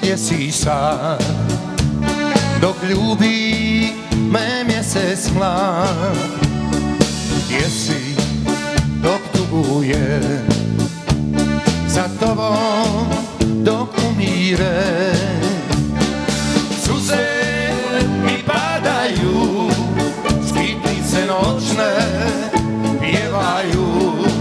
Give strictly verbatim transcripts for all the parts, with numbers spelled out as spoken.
Ovdje si sad, dok ljubi me mjesec mlad. Gdje si, dok tuguje za tobom, dok umire. Suze mi padaju, skitnice noćne pjevaju.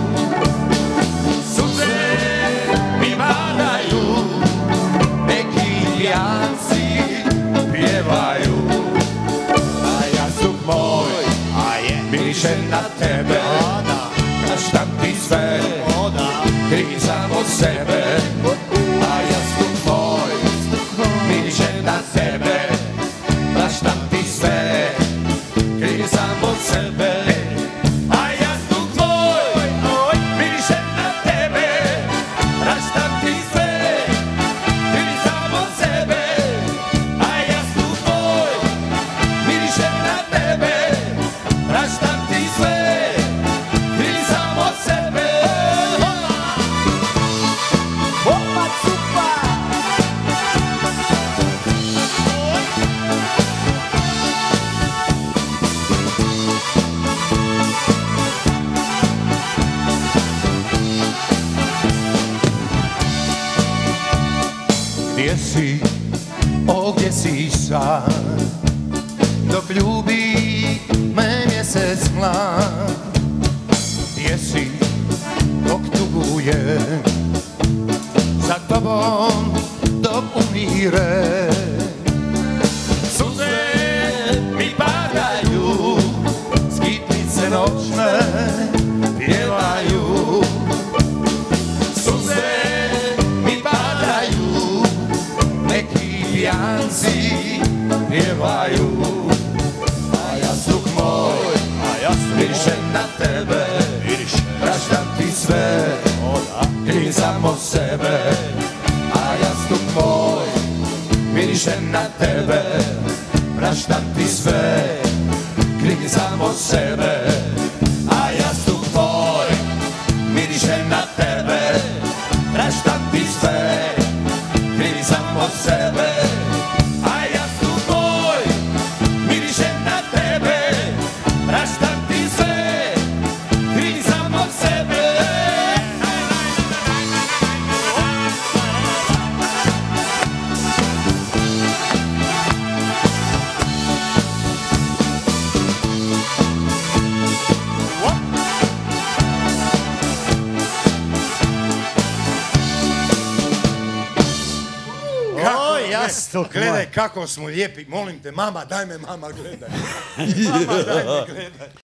Suze mi padaju, neki pijanci pjevaju. A jastuk moj miriše na tebe, praštam ti sve, krivi sam od sebe. A jastuk moj miriše na tebe, praštam ti sve, krivi sam od sebe. A jastuk moj miriše na tebe, praštam ti sve, krivi sam od sebe. A jastuk moj miriše na tebe, praštam ti sve, krivi sam od sebe. Opa, cupa! Gdje si, ovdje si sad, dok ljubi me mjesec mlad. Gdje si, dok tuguje za tobom, dok umire. Suze mi padaju, skitnice noćne pjevaju. Suze mi padaju, neki pijanci pjevaju. A jastuk moj miriše na tebe, praštam ti sve, krivi sam od sebe. A jastuk moj miriše na tebe, praštam ti sve, krivi sam od sebe. A jastuk moj miriše na tebe, praštam ti sve, krivi sam od sebe. A jastuk moj miriše na tebe, praštam ti sve, krivi sam od sebe. Gledaj kako smo lijepi, molim te, mama, daj me, mama, gledaj. Mama, daj me, gledaj.